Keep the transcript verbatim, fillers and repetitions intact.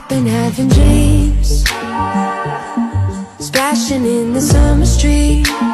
been having dreams, splashing in the summer street.